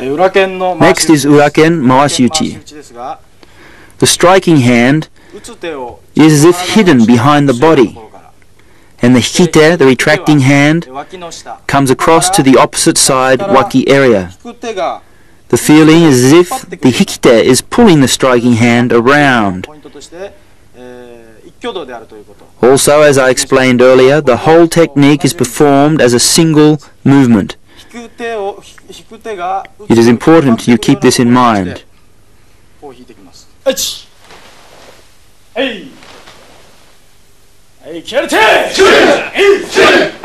Next is Uraken Mawashi Uchi. The striking hand is as if hidden behind the body, and the hikite, the retracting hand, comes across to the opposite side waki area. The feeling is as if the hikite is pulling the striking hand around. Also, as I explained earlier, the whole technique is performed as a single movement. It is important you keep this in mind. Hey! Hey,